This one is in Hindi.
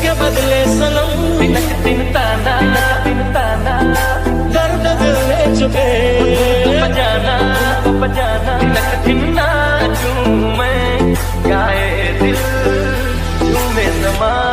के बदले सनम तिनक दिन ताना दर्द दिल में चुके बजाना तिनक दिन नाचूं मैं गाए दिल झूमे नमा